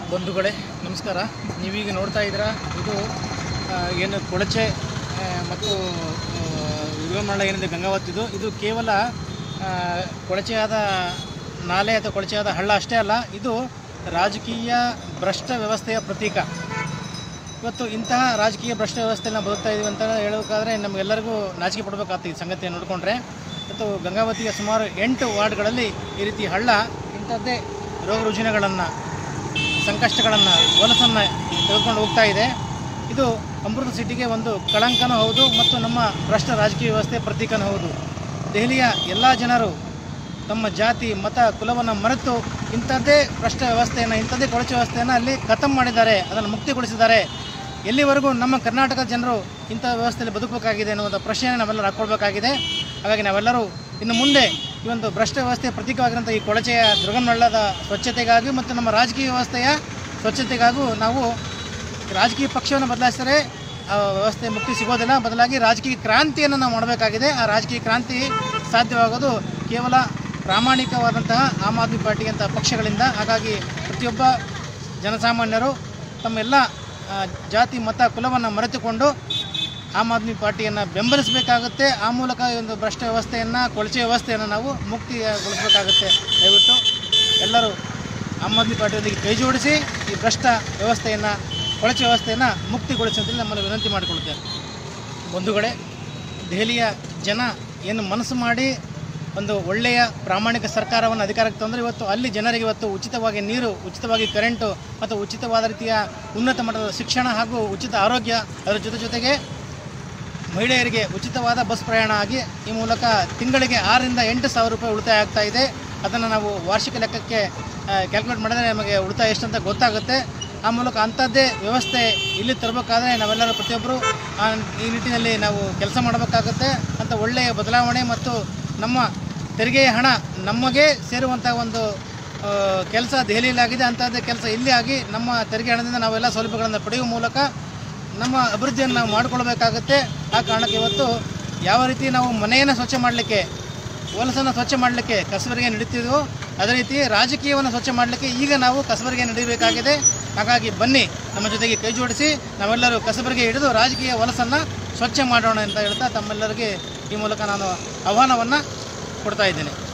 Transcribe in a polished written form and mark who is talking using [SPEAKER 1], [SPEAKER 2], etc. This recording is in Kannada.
[SPEAKER 1] ಬಂಧುಗಳೇ ನಮಸ್ಕಾರ. ನೀವೀಗ ನೋಡ್ತಾ ಇದ್ದೀರಾ ಇದು ಏನು ಕೊಳಚೆ ಮತ್ತು ವಿಗಮರಳ ಏನಿದೆ ಗಂಗಾವತಿದು, ಇದು ಕೇವಲ ಕೊಳಚೆಯಾದ ನಾಲೆ ಅಥವಾ ಕೊಳಚೆಯಾದ ಹಳ್ಳ ಅಷ್ಟೇ ಅಲ್ಲ, ಇದು ರಾಜಕೀಯ ಭ್ರಷ್ಟ ವ್ಯವಸ್ಥೆಯ ಪ್ರತೀಕ. ಇವತ್ತು ಇಂತಹ ರಾಜಕೀಯ ಭ್ರಷ್ಟ ವ್ಯವಸ್ಥೆಯನ್ನು ಬದುಕ್ತಾ ಇದ್ದೀವಿ ಅಂತ ಹೇಳಬೇಕಾದ್ರೆ ನಮಗೆಲ್ಲರಿಗೂ ನಾಚಿಕೆ ಪಡಬೇಕಾಗ್ತದೆ. ಈ ಸಂಗತಿಯನ್ನು ನೋಡಿಕೊಂಡ್ರೆ ಇವತ್ತು ಗಂಗಾವತಿಯ ಸುಮಾರು 8 ವಾರ್ಡ್ಗಳಲ್ಲಿ ಈ ರೀತಿ ಹಳ್ಳ ಇಂಥದ್ದೇ ರೋಗ ರುಜಿನಗಳನ್ನು, ಸಂಕಷ್ಟಗಳನ್ನು, ಹೊಲಸನ್ನು ತೆಗೆದುಕೊಂಡು ಹೋಗ್ತಾ ಇದೆ. ಇದು ಅಮೃತ ಸಿಟಿಗೆ ಒಂದು ಕಳಂಕನೂ ಹೌದು ಮತ್ತು ನಮ್ಮ ಭ್ರಷ್ಟ ರಾಜಕೀಯ ವ್ಯವಸ್ಥೆ ಪ್ರತೀಕನೂ ಹೌದು. ದೆಹಲಿಯ ಎಲ್ಲ ಜನರು ತಮ್ಮ ಜಾತಿ ಮತ ಕುಲವನ್ನು ಮರೆತು ಇಂಥದ್ದೇ ಭ್ರಷ್ಟ ವ್ಯವಸ್ಥೆಯನ್ನು, ಇಂಥದ್ದೇ ಕೊಳಚೆ ವ್ಯವಸ್ಥೆಯನ್ನು ಅಲ್ಲಿ ಖತಮ್ ಮಾಡಿದ್ದಾರೆ, ಅದನ್ನು ಮುಕ್ತಿಗೊಳಿಸಿದ್ದಾರೆ. ಎಲ್ಲಿವರೆಗೂ ನಮ್ಮ ಕರ್ನಾಟಕದ ಜನರು ಇಂಥ ವ್ಯವಸ್ಥೆಯಲ್ಲಿ ಬದುಕಬೇಕಾಗಿದೆ ಅನ್ನುವಂಥ ಪ್ರಶ್ನೆಯನ್ನು ನಾವೆಲ್ಲರೂ ಹಾಕ್ಕೊಳ್ಬೇಕಾಗಿದೆ. ಹಾಗಾಗಿ ನಾವೆಲ್ಲರೂ ಇನ್ನು ಮುಂದೆ ಈ ಒಂದು ಭ್ರಷ್ಟ ವ್ಯವಸ್ಥೆಯ ಪ್ರತೀಕವಾಗಿರುವಂಥ ಈ ಕೊಳಚೆಯ ದುರ್ಗಮನಹಳ್ಳದ ಸ್ವಚ್ಛತೆಗಾಗಿ ಮತ್ತು ನಮ್ಮ ರಾಜಕೀಯ ವ್ಯವಸ್ಥೆಯ ಸ್ವಚ್ಛತೆಗಾಗೂ ನಾವು ರಾಜಕೀಯ ಪಕ್ಷವನ್ನು ಬದಲಾಯಿಸಿದರೆ ಆ ವ್ಯವಸ್ಥೆ ಮುಕ್ತಿ ಸಿಗೋದಿಲ್ಲ. ಬದಲಾಗಿ ರಾಜಕೀಯ ಕ್ರಾಂತಿಯನ್ನು ನಾವು ಮಾಡಬೇಕಾಗಿದೆ. ಆ ರಾಜಕೀಯ ಕ್ರಾಂತಿ ಸಾಧ್ಯವಾಗೋದು ಕೇವಲ ಪ್ರಾಮಾಣಿಕವಾದಂತಹ ಆಮ್ ಆದ್ಮಿ ಪಾರ್ಟಿಯಂಥ ಪಕ್ಷಗಳಿಂದ. ಹಾಗಾಗಿ ಪ್ರತಿಯೊಬ್ಬ ಜನಸಾಮಾನ್ಯರು ತಮ್ಮೆಲ್ಲ ಜಾತಿ ಮತ ಕುಲವನ್ನು ಮರೆತುಕೊಂಡು ಆಮ್ ಆದ್ಮಿ ಪಾರ್ಟಿಯನ್ನು ಬೆಂಬಲಿಸಬೇಕಾಗುತ್ತೆ. ಆ ಮೂಲಕ ಈ ಒಂದು ಭ್ರಷ್ಟ ವ್ಯವಸ್ಥೆಯನ್ನು, ಕೊಳಚೆ ವ್ಯವಸ್ಥೆಯನ್ನು ನಾವು ಮುಕ್ತಿಗೊಳಿಸಬೇಕಾಗುತ್ತೆ. ದಯವಿಟ್ಟು ಎಲ್ಲರೂ ಆಮ್ ಆದ್ಮಿ ಪಾರ್ಟಿಯೊಂದಿಗೆ ಕೈ ಜೋಡಿಸಿ ಈ ಭ್ರಷ್ಟ ವ್ಯವಸ್ಥೆಯನ್ನು, ಕೊಳಚೆ ವ್ಯವಸ್ಥೆಯನ್ನು ಮುಕ್ತಿಗೊಳಿಸಿ ಅಂತೇಳಿ ನಮ್ಮಲ್ಲಿ ವಿನಂತಿ ಮಾಡಿಕೊಳ್ಳುತ್ತೇನೆ. ಬಂಧುಗಳೇ, ದೆಹಲಿಯ ಜನ ಏನು ಮನಸ್ಸು ಮಾಡಿ ಒಂದು ಒಳ್ಳೆಯ ಪ್ರಾಮಾಣಿಕ ಸರ್ಕಾರವನ್ನು ಅಧಿಕಾರಕ್ಕೆ ತಂದರೆ ಇವತ್ತು ಅಲ್ಲಿ ಜನರಿಗೆ ಇವತ್ತು ಉಚಿತವಾಗಿ ನೀರು, ಉಚಿತವಾಗಿ ಕರೆಂಟು ಮತ್ತು ಉಚಿತವಾದ ರೀತಿಯ ಉನ್ನತ ಮಟ್ಟದ ಶಿಕ್ಷಣ ಹಾಗೂ ಉಚಿತ ಆರೋಗ್ಯ, ಅದರ ಜೊತೆಗೆ ಮಹಿಳೆಯರಿಗೆ ಉಚಿತವಾದ ಬಸ್ ಪ್ರಯಾಣ ಆಗಿ ಈ ಮೂಲಕ ತಿಂಗಳಿಗೆ 6 ರಿಂದ 8 ಸಾವಿರ ರೂಪಾಯಿ ಉಳಿತಾಯ ಆಗ್ತಾ ಇದೆ. ಅದನ್ನು ನಾವು ವಾರ್ಷಿಕ ಲೆಕ್ಕಕ್ಕೆ ಕ್ಯಾಲ್ಕುಲೇಟ್ ಮಾಡಿದರೆ ನಮಗೆ ಉಳಿತಾಯ ಎಷ್ಟು ಅಂತ ಗೊತ್ತಾಗುತ್ತೆ. ಆ ಮೂಲಕ ಅಂಥದ್ದೇ ವ್ಯವಸ್ಥೆ ಇಲ್ಲಿ ತರಬೇಕಾದ್ರೆ ನಾವೆಲ್ಲರೂ ಪ್ರತಿಯೊಬ್ಬರು ಈ ನಿಟ್ಟಿನಲ್ಲಿ ನಾವು ಕೆಲಸ ಮಾಡಬೇಕಾಗುತ್ತೆ. ಅಂಥ ಒಳ್ಳೆಯ ಬದಲಾವಣೆ ಮತ್ತು ನಮ್ಮ ತೆರಿಗೆಯ ಹಣ ನಮಗೆ ಸೇರುವಂಥ ಒಂದು ಕೆಲಸ ದೆಹಲಿಯಲ್ಲಾಗಿದೆ. ಅಂಥದ್ದೇ ಕೆಲಸ ಇಲ್ಲಿ ಆಗಿ ನಮ್ಮ ತೆರಿಗೆ ಹಣದಿಂದ ನಾವೆಲ್ಲ ಸೌಲಭ್ಯಗಳನ್ನು ಪಡೆಯುವ ಮೂಲಕ ನಮ್ಮ ಅಭಿವೃದ್ಧಿಯನ್ನು ನಾವು ಮಾಡಿಕೊಳ್ಬೇಕಾಗುತ್ತೆ. ಆ ಕಾರಣಕ್ಕೆ ಇವತ್ತು ಯಾವ ರೀತಿ ನಾವು ಮನೆಯನ್ನು ಸ್ವಚ್ಛ ಮಾಡಲಿಕ್ಕೆ, ಹೊಲಸನ್ನು ಸ್ವಚ್ಛ ಮಾಡಲಿಕ್ಕೆ ಕಸಬರಿಗೆ ನಡೀತಿದ್ವೋ ಅದೇ ರೀತಿ ರಾಜಕೀಯವನ್ನು ಸ್ವಚ್ಛ ಮಾಡಲಿಕ್ಕೆ ಈಗ ನಾವು ಕಸಬರಿಗೆ ನಡೀಬೇಕಾಗಿದೆ. ಹಾಗಾಗಿ ಬನ್ನಿ, ನಮ್ಮ ಜೊತೆಗೆ ಕೈ ಜೋಡಿಸಿ ನಾವೆಲ್ಲರೂ ಕಸಬರಿಗೆ ಹಿಡಿದು ರಾಜಕೀಯ ಹೊಲಸನ್ನು ಸ್ವಚ್ಛ ಮಾಡೋಣ ಅಂತ ಹೇಳ್ತಾ ತಮ್ಮೆಲ್ಲರಿಗೆ ಈ ಮೂಲಕ ನಾನು ಆಹ್ವಾನವನ್ನು ಕೊಡ್ತಾ ಇದ್ದೇನೆ.